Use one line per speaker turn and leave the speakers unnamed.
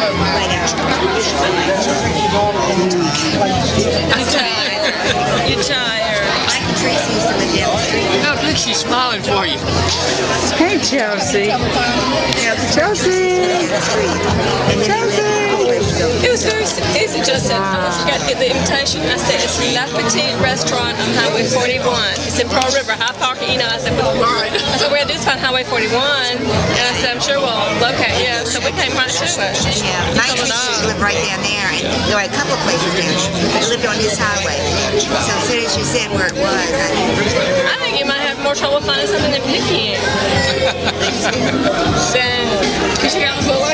I'm tired. You're tired.
Mike and Tracy used to live down the street.
Oh, look, she's smiling for you.
Hey, Chelsea. Chelsea. Chelsea.
It was very easy, Justin. I forgot to get the invitation. I said, it's La Petite Restaurant on Highway 41. It's in Pearl River, High Park. You know, I said, well, I said, where this on Highway 41? And I said, I'm sure we'll locate. Yeah, so we came right to it.
Yeah, Mike and Tracy lived right down there, and there were a couple of places down there. They lived on this highway. So as soon as you said where it was, I knew.
I think you might have more trouble finding something than picky. Because you got the